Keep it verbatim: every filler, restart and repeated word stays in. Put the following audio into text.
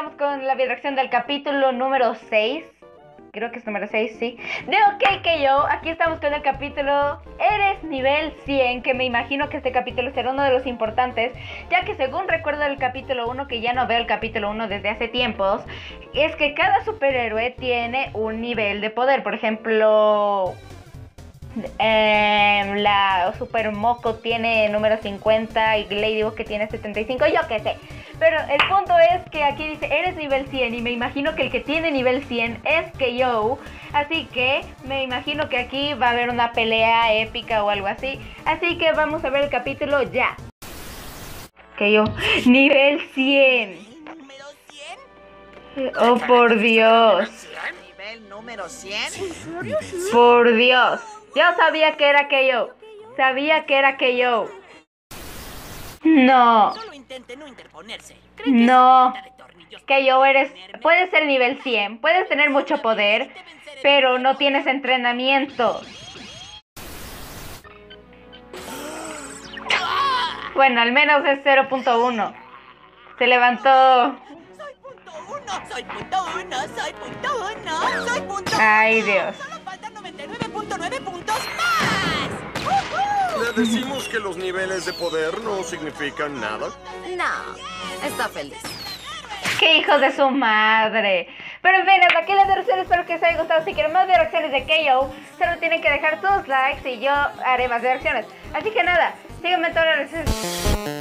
estamos con la reacción del capítulo número seis. Creo que es número seis, sí. De OK que yo, aquí estamos con el capítulo Eres nivel cien, que me imagino que este capítulo será uno de los importantes, ya que según recuerdo del capítulo uno, que ya no veo el capítulo uno desde hace tiempos, es que cada superhéroe tiene un nivel de poder. Por ejemplo, eh, la Super Moco tiene número cincuenta y Ladybug que tiene setenta y cinco, yo qué sé. Pero el punto es que aquí dice, eres nivel cien, y me imagino que el que tiene nivel cien es K-O. Así que me imagino que aquí va a haber una pelea épica o algo así. Así que vamos a ver el capítulo ya. K-O, nivel cien. ¿Número cien? Oh, por Dios. ¿Nivel número cien? Por Dios. Yo sabía que era K-O. Sabía que era K-O. No. Solo intente no interponerse. No. K-O, eres... Puedes ser nivel cien. Puedes tener mucho poder, pero no tienes entrenamiento. Bueno, al menos es cero punto uno. Se levantó. Soy punto uno, soy punto uno, soy punto uno, soy punto uno. Ay, Dios. Solo faltan noventa y nueve punto nueve puntos más. ¡Uh-huh! ¿Le decimos que los niveles de poder no significan nada? No, está feliz. ¡Qué hijos de su madre! Pero en fin, hasta aquí la reacción. Espero que les haya gustado. Si quieren más reacciones de K-O, solo tienen que dejar sus likes y yo haré más reacciones. Así que nada, síganme en todas las reacciones.